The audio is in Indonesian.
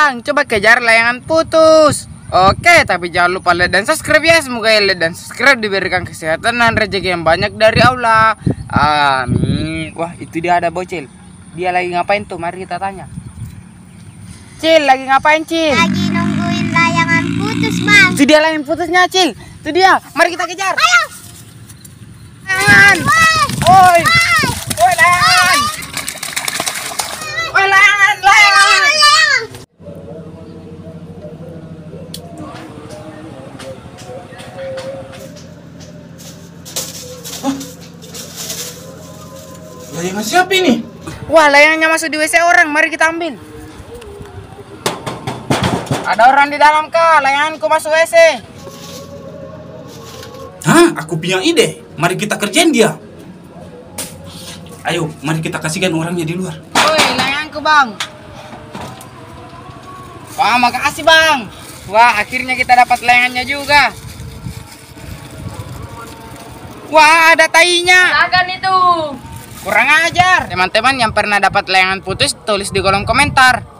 bang, coba kejar layangan putus. Oke, tapi jangan lupa like dan subscribe ya. Semoga like dan subscribe diberikan kesehatan dan rezeki yang banyak dari Allah. Amin. Wah, itu dia ada bocil. Dia lagi ngapain tuh? Mari kita tanya. Cil, lagi ngapain Cil? Lagi nungguin layangan putus, Bang. Itu dia layangan putusnya Cil. Itu dia. Mari kita kejar. Ayo. Layangan. Oi. Oi layangan. Oi layangan, layangan. Layangan siapa ini? Wah, layangannya masuk di WC orang. Mari kita ambil. Ada orang di dalam kah? Layanganku masuk WC. Hah? Aku punya ide. Mari kita kerjain dia. Ayo, mari kita kasihkan orangnya di luar. Woi, layanganku bang. Wah, makasih bang. Wah, akhirnya kita dapat layangannya juga. Wah, ada tainya. Akan itu. Kurang ajar. Teman-teman yang pernah dapat layangan putus, tulis di kolom komentar.